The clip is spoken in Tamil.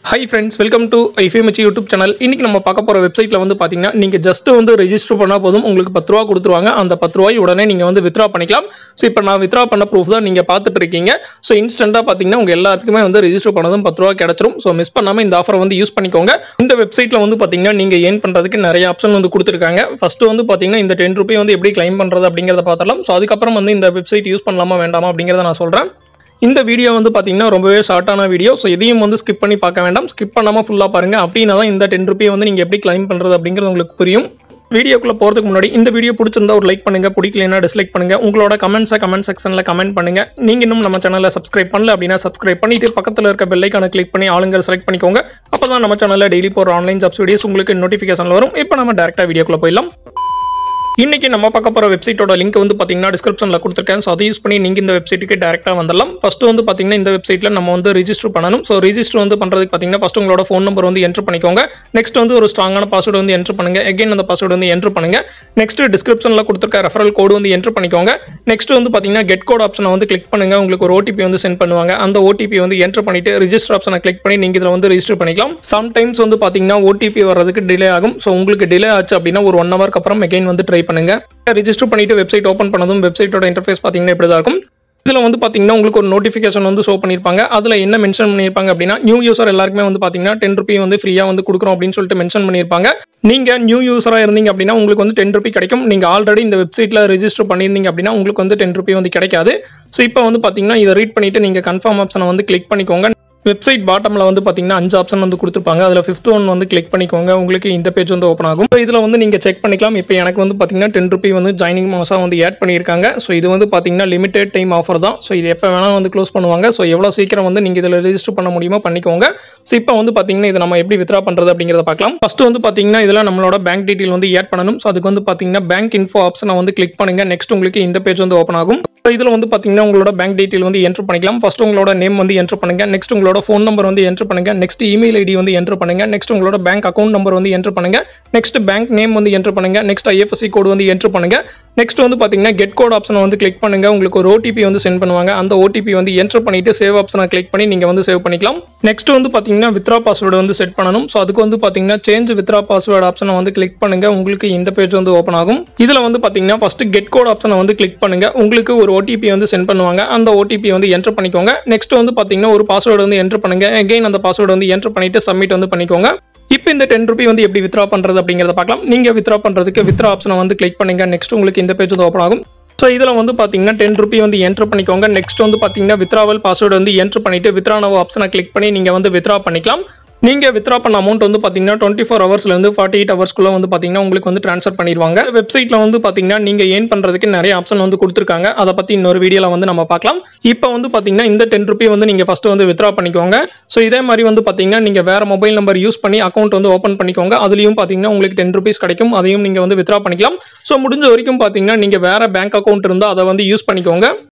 Hi friends, welcome to IFMH YouTube channel. இன்னைக்கு நம்ம பார்க்க போற வெப்சைட்ல வந்து பாத்தீங்கன்னா நீங்க ஜஸ்ட் வந்து ரெஜிஸ்டர் பண்ணா போதும் உங்களுக்கு 10 ரூபாய் கொடுத்துருவாங்க. அந்த 10 ரூபாய் உடனே நீங்க வந்து வித்ரா பண்ணிக்கலாம். சோ இப்போ நான் வித்ரா பண்ண ப்ரூஃப் தான் நீங்க பார்த்துட்டு இருக்கீங்க. சோ இன்ஸ்டன்ட்டா பாத்தீங்கன்னா உங்க எல்லாத்துக்குமே வந்து ரெஜிஸ்டர் பண்ணதும் 10 ரூபாய் கிடைச்சிரும். சோ மிஸ் பண்ணாம இந்த ஆஃபரை வந்து யூஸ் பண்ணிக்கோங்க. இந்த வெப்சைட்ல வந்து பாத்தீங்கன்னா நீங்க ஏர்ன் பண்றதுக்கு நிறைய ஆப்ஷன் வந்து கொடுத்திருக்காங்க. ஃபர்ஸ்ட் வந்து பாத்தீங்கன்னா இந்த 10 ரூபாய் வந்து எப்படி கிளைம் பண்றது அப்படிங்கறத பார்த்தலாம். சோ அதுக்கு அப்புறம் வந்து இந்த வெப்சைட் யூஸ் பண்ணலாமா வேண்டாமா அப்படிங்கறத நான் சொல்றேன். இந்த வீடியோ வந்து பாத்தீங்கன்னா ரொம்பவே ஷார்ட்டான வீடியோ. சோ இதையும் வந்து ஸ்கிப் பண்ணி பார்க்க வேண்டாம். ஸ்கிப் பண்ணாம ஃபுல்லா பாருங்க. அப்படினா தான் இந்த 10 ரூபாய் வந்து நீங்க எப்படி கிளைம் பண்றது அப்படிங்கிறது உங்களுக்கு புரியும். வீடியோக்குள்ள போறதுக்கு முன்னாடி இந்த வீடியோ பிடிச்சிருந்தா ஒரு லைக் பண்ணுங்க, பிடிக்கலனா டிஸ்லைக் பண்ணுங்க. உங்களோட கமெண்ட்ஸை கமெண்ட் செக்ஷன்ல கமெண்ட் பண்ணுங்க. நீங்க இன்னும் நம்ம சேனலை சப்ஸ்கிரைப் பண்ணல அப்படினா சப்ஸ்கிரைப் பண்ணிட்டு பக்கத்துல இருக்க பெல் ஐகானை கிளிக் பண்ணி ஆளுங்க செலக்ட் பண்ணிக்கோங்க. அப்பதான் நம்ம சேனல்ல டெய்லி போற ஆன்லைன் ஜாப்ஸ் வீடியோஸ் உங்களுக்கு நோட்டிஃபிகேஷன்ல வரும். இப்போ நம்ம டைரக்டா வீடியோக்குள்ள போயிடலாம். இன்னைக்கு நம்ம பார்க்க போற வெப்சைட்டோட லிங்க் வந்து பாத்தீங்கன்னா டிஸ்கிரிப்ஷன்ல கொடுத்திருக்கேன். சோ அதை யூஸ் பண்ணி நீங்க இந்த வெப்சைட்டுக்கு டைரக்டா வந்துடலாம். ஃபர்ஸ்ட் வந்து பாத்தீங்கன்னா இந்த வெப்சைட்ல நம்ம வந்து ரெஜிஸ்டர் பண்ணனும். சோ ரெஜிஸ்டர் வந்து பண்றதுக்கு பாத்தீங்கன்னா ஃபர்ஸ்ட் உங்களோட ஃபோன் நம்பர் வந்து என்டர் பண்ணிக்கோங்க. நெக்ஸ்ட் வந்து ஒரு ஸ்ட்ராங்கான பாஸ்வேர்ட் வந்து என்டர் பண்ணுங்க. அகைன் அந்த பாஸ்வேர்ட் வந்து என்டர் பண்ணுங்க. நெக்ஸ்ட் டிஸ்கிரிப்ஷன்ல கொடுத்திருக்க ரெஃபரல் கோட் வந்து என்டர் பண்ணிக்கோங்க. நெக்ஸ்ட் வந்து பாத்தீங்கன்னா கெட் கோட் ஆப்ஷனை வந்து கிளிக் பண்ணுங்க. உங்களுக்கு ஒரு OTP வந்து சென்ட் பண்ணுவாங்க. அந்த OTP வந்து என்டர் பண்ணிட்டு ரெஜிஸ்டர் ஆப்ஷனை கிளிக் பண்ணி நீங்க இதுல வந்து ரெஜிஸ்டர் பண்ணிக்கலாம். சம்டைம்ஸ் வந்து பாத்தீங்கன்னா OTP வர்றதுக்கு டிலே ஆகும். சோ உங்களுக்கு டிலே ஆச்சு அப்படின்னா ஒரு 1 ஹவருக்கு அப்புறம் அகைன் வந்து ட்ரை பண்ணுங்க. ரெஜிஸ்டர் பண்ணிட்டு வெப்சைட் ஓபன் பண்ணதும் வெப்சைட்டோட இன்டர்ஃபேஸ் பாத்தீங்கன்னா இப்படி தான் இருக்கும். இதுல வந்து பாத்தீங்கன்னா உங்களுக்கு ஒரு நோட்டிஃபிகேஷன் வந்து ஷோ பண்ணிருப்பாங்க. அதுல என்ன மென்ஷன் பண்ணிருப்பாங்க அப்படின்னா நியூ யூசர் எல்லாருக்குமே வந்து பாத்தீங்கன்னா 10 ரூபாய் வந்து ஃப்ரீயா வந்து கொடுக்குறோம் அப்படின்னு சொல்லிட்டு மென்ஷன் பண்ணிருப்பாங்க. நீங்க நியூ யூசரா இருந்தீங்க அப்படின்னா உங்களுக்கு வந்து 10 ரூபாய் கிடைக்கும். நீங்க ஆல்ரெடி இந்த வெப்சைட்ல ரெஜிஸ்டர் பண்ணிருந்தீங்க அப்படின்னா உங்களுக்கு வந்து 10 ரூபாய் வந்து கிடைக்காது. சோ இப்போ வந்து பாத்தீங்கன்னா இதை ரீட் பண்ணிட்டு நீங்க கன்ஃபார்ம் ஆப்ஷனை வந்து கிளிக் பண்ணிக்கோங்க. வெப்சைட் பாட்டம்ல வந்து பாத்தீங்கன்னா 5 ஆப்ஷன் வந்து கொடுத்திருப்பாங்க. அதுல 5th ஒன் வந்து கிளிக் பண்ணிக்கோங்க. உங்களுக்கு இந்த பேஜ் வந்து ஓபன் ஆகும். இதுல வந்து நீங்க செக் பண்ணிக்கலாம். இப்போ எனக்கு வந்து பாத்தீங்கன்னா 10 ரூபாய் வந்து ஜாயினிங் மாசா வந்து ஆட் பண்ணிருக்காங்க. சோ இது வந்து பாத்தீங்கன்னா லிமிடெட் டைம் ஆஃபர் தான். சோ இது எப்ப வேணா வந்து க்ளோஸ் பண்ணுவாங்க. சோ எவ்வளவு சீக்கிரம் வந்து நீங்க இதுல ரெஜிஸ்டர் பண்ண முடியுமோ பண்ணிக்கோங்க. சோ இப்போ வந்து பாத்தீங்கன்னா இதை நம்ம எப்படி வித்ரா பண்றது அப்படிங்கறத பார்க்கலாம். ஃபர்ஸ்ட் வந்து பாத்தீங்கன்னா இதுல நம்மளோட பேங்க் டீடைல் வந்து ஆட் பண்ணனும். சோ அதுக்கு வந்து பாத்தீங்கன்னா பேங்க் இன்ஃபோ ஆப்ஷனை வந்து கிளிக் பண்ணுங்க. நெக்ஸ்ட் உங்களுக்கு இந்த பேஜ் வந்து ஓபன் ஆகும். இதுல வந்து பாத்தீங்கன்னா உங்களோட பேங்க் டீடைல் வந்து என்டர் பண்ணிக்கலாம். ஃபர்ஸ்ட் உங்களோட நேம் வந்து என்டர் பண்ணுங்க. நெக்ஸ்ட் உங்களோட ஃபோன் நம்பர் வந்து என்டர் பண்ணுங்க. நெக்ஸ்ட் இமெயில் ஐடி வந்து என்டர் பண்ணுங்க. நெக்ஸ்ட் உங்களோட பேங்க் அக்கவுண்ட் நம்பர் வந்து என்டர் பண்ணுங்க. நெக்ஸ்ட் பேங்க் நேம் வந்து என்டர் பண்ணுங்க. நெக்ஸ்ட் IFSC கோட் வந்து என்டர் பண்ணுங்க. நெக்ஸ்ட் வந்து பாத்தீங்கன்னா கெட் கோட் ஆப்ஷனை வந்து கிளிக் பண்ணுங்க. உங்களுக்கு ஒரு OTP வந்து சென்ட் பண்ணுவாங்க. அந்த OTP வந்து என்டர் பண்ணிட்டு சேவ் ஆப்ஷனை கிளிக் பண்ணி நீங்க வந்து சேவ் பண்ணிக்கலாம். நெக்ஸ்ட் வந்து பாத்தீங்கன்னா வித்ரா பாஸ்வேர்டு வந்து செட் பண்ணனும். சோ அதுக்கு வந்து பாத்தீங்கன்னா சேஞ்ச் வித்ரா பாஸ்வேர்டு ஆப்ஷனை வந்து கிளிக் பண்ணுங்க. உங்களுக்கு இந்த பேஜ் வந்து ஓபன் ஆகும். இதுல வந்து பாத்தீங்கன்னா ஃபர்ஸ்ட் கெட் கோட் ஆப்ஷனை வந்து கிளிக் பண்ணுங்க. உங்களுக்கு ஒரு OTP வந்து சென்ட் பண்ணுவாங்க. அந்த OTP வந்து என்டர் பண்ணிக்கோங்க. நெக்ஸ்ட் வந்து பாத்தீங்கன்னா ஒரு பாஸ்வேர்டு வந்து என்டர் பண்ணுங்க. அகைன் அந்த பாஸ்வேர்டு வந்து என்டர் பண்ணிட்டு சப்மிட் வந்து பண்ணிக்கோங்க. இப்போ இந்த 10 ரூபாய் வந்து எப்படி வித்ரா பண்றது அப்படிங்கறத பார்க்கலாம். நீங்க வித்ரா பண்றதுக்கு வித்ரா ஆப்ஷனை வந்து கிளிக் பண்ணுங்க. நெக்ஸ்ட் உங்களுக்கு இந்த பேஜ் வந்து ஓபன் ஆகும். சோ இதுல வந்து பாத்தீங்கன்னா 10 ரூபாய் வந்து என்டர் பண்ணிக்கோங்க. நெக்ஸ்ட் வந்து பாத்தீங்கன்னா வித்ராவல் பாஸ்வேர்டு வந்து என்டர் பண்ணிட்டு வித்ரா நவ் ஆப்ஷனை கிளிக் பண்ணி நீங்க வந்து வித்ரா பண்ணிக்கலாம். நீங்க வித்ரா பண்ண அமௌண்ட் வந்து பாத்தீங்கன்னா 24 ஹவர்ஸ்ல இருந்து 48 ஹவர்ஸ்க்குள்ள வந்து பாத்தீங்கன்னா உங்களுக்கு வந்து ட்ரான்ஸ்ஃபர் பண்ணிடுவாங்க. வெப்சைட்ல வந்து பாத்தீங்கன்னா நீங்க ஏர்ன் பண்றதுக்கு நிறைய ஆப்ஷன் வந்து கொடுத்திருக்காங்க. அதை பத்தி இன்னொரு வீடியோல வந்து நம்ம பார்க்கலாம். இப்போ வந்து பாத்தீங்கன்னா இந்த 10 ரூபாய் வந்து நீங்க ஃபர்ஸ்ட் வந்து வித்ரா பண்ணிக்கோங்க. சோ இதே மாதிரி வந்து பாத்தீங்கன்னா நீங்க வேற மொபைல் நம்பர் யூஸ் பண்ணி அக்கவுண்ட் வந்து ஓபன் பண்ணிக்கோங்க. அதுலயும் பாத்தீங்கன்னா உங்களுக்கு 10 ரூபாய் கிடைக்கும். அதையும் நீங்க வந்து வித்ரா பண்ணிக்கலாம். சோ முடிஞ்ச வரைக்கும் பாத்தீங்கன்னா நீங்க வேற பேங்க் அக்கவுண்ட் இருந்தா அதை வந்து யூஸ் பண்ணிக்கோங்க.